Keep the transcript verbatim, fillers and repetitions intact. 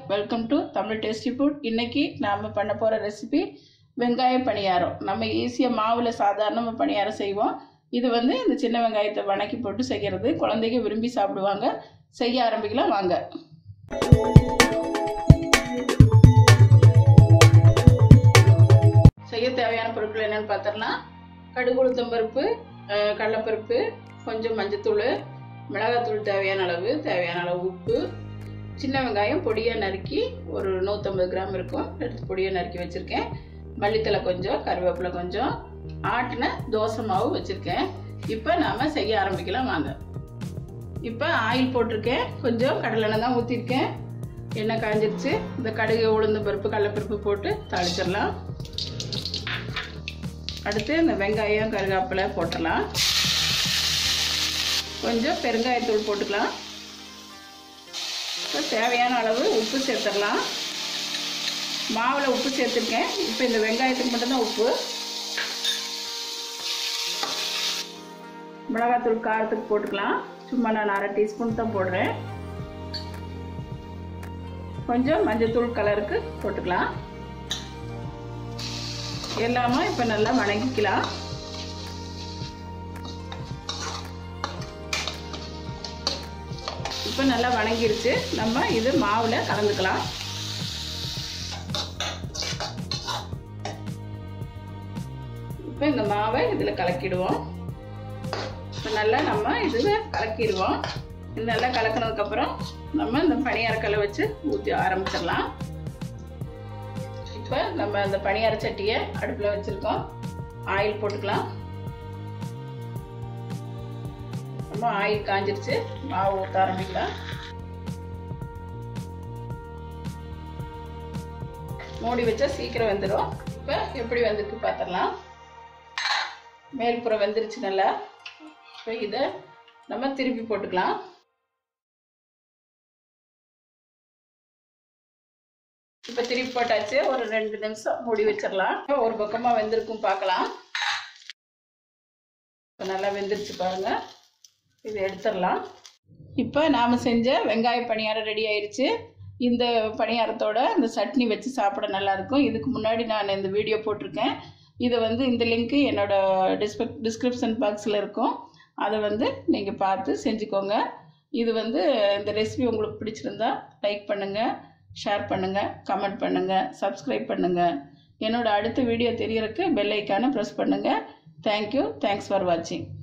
Welcome to Tamil tasty food. இன்னைக்கு நாம பண்ண போற ரெசிபி வெங்காய பணியாரம். நம்ம ஈஸியா மாவுல சாதாரணமா பணியாரம் செய்வோம். இது வந்து இந்த சின்ன வெங்காயத்தை வணக்கி போட்டு செய்யறது. குழந்தைங்க விரும்பி சாப்பிடுவாங்க. செய்ய ஆரம்பிக்கலாம் வாங்க. செய்ய தேவையான பொருட்கள் என்னன்னு பார்த்தரலாம். கடுகு உளுத்தம் பருப்பு, கடலைப்பருப்பு, கொஞ்சம் மஞ்சத்தூள், மிளகாத்தூள் தேவையான அளவு, தேவையான அளவு உப்பு, சின்ன வெங்காயம் பொடியாக நறுக்கி ஒரு நூற்றம்பது கிராம் இருக்கும் எடுத்து பொடியாக நறுக்கி வச்சுருக்கேன். மல்லித்தலை கொஞ்சம், கருவேப்பிலை கொஞ்சம், ஆட்டின தோசை மாவு வச்சுருக்கேன். இப்போ நாம் செய்ய ஆரம்பிக்கலாம் வாங்க. இப்போ ஆயில் போட்டிருக்கேன், கொஞ்சம் கடலெண்ணெய் தான் ஊற்றிருக்கேன். எண்ணெய் காஞ்சிருச்சு. இந்த கடுகு உளுந்து பருப்பு கடலைப்பருப்பு போட்டு தாளிச்சிடலாம். அடுத்து இந்த வெங்காயம் கருவேப்பிலை போட்டுடலாம். கொஞ்சம் பெருங்காயத்தூள் போட்டுக்கலாம். இப்போ தேவையான அளவு உப்பு சேர்த்துடலாம். மாவில் உப்பு சேர்த்துருக்கேன். இப்போ இந்த வெங்காயத்துக்கு மட்டும்தான் உப்பு. மிளகாத்தூள் காரத்துக்கு போட்டுக்கலாம். சும்மா நான் அரை டீஸ்பூன் தான் போடுறேன். கொஞ்சம் மஞ்சத்தூள் கலருக்கு போட்டுக்கலாம். எல்லாமே இப்போ நல்லா வணங்கிக்கலாம். இப்போ நல்லா வணங்கிருச்சு. நம்ம இது மாவில் கலந்துக்கலாம். இப்போ இந்த மாவை இதில் கலக்கிடுவோம். இப்போ நல்லா நம்ம இதில் கலக்கிடுவோம். இது நல்லா கலக்கினதுக்கப்புறம் நம்ம இந்த பணியாரக்கல்லை வச்சு ஊற்றி ஆரம்பிச்சிடலாம். இப்போ நம்ம இந்த பணியார சட்டியை அடுப்பில் வச்சுருக்கோம். ஆயில் போட்டுக்கலாம். ரொம்ப ஆயில் காஞ்சிருச்சு. மாவு ஊற்ற ஆரம்பிக்கலாம். மூடி வச்சா சீக்கிரம் வெந்துடும். இப்போ எப்படி வெந்திருக்கு பார்த்துடலாம். மேல்புறம் வெந்துருச்சு நல்லா. இப்போ இதை நம்ம திருப்பி போட்டுக்கலாம். இப்போ திருப்பி போட்டாச்சு. ஒரு ரெண்டு நிமிஷம் மூடி வச்சிடலாம். ஒரு பக்கமாக வெந்திருக்கும் பார்க்கலாம். இப்போ நல்லா வெந்துருச்சு பாருங்க. இதை எடுத்துடலாம். இப்போ நாம் செஞ்ச வெங்காய பணியாரம் ரெடி ஆயிடுச்சு. இந்த பணியாரத்தோட இந்த சட்னி வச்சு சாப்பிட நல்லாயிருக்கும். இதுக்கு முன்னாடி நான் இந்த வீடியோ போட்டிருக்கேன். இது வந்து இந்த லிங்க்கு என்னோட டிஸ்கிரிப் டிஸ்கிரிப்ஷன் பாக்ஸில் இருக்கும். அதை வந்து நீங்கள் பார்த்து செஞ்சுக்கோங்க. இது வந்து இந்த ரெசிபி உங்களுக்கு பிடிச்சிருந்தா லைக் பண்ணுங்கள், ஷேர் பண்ணுங்கள், கமெண்ட் பண்ணுங்கள், சப்ஸ்கிரைப் பண்ணுங்கள். என்னோட அடுத்த வீடியோ தெரியறதுக்கு பெல் ஐக்கானை ப்ரெஸ் பண்ணுங்கள். தேங்க்யூ. தேங்க்ஸ் ஃபார் வாட்சிங்.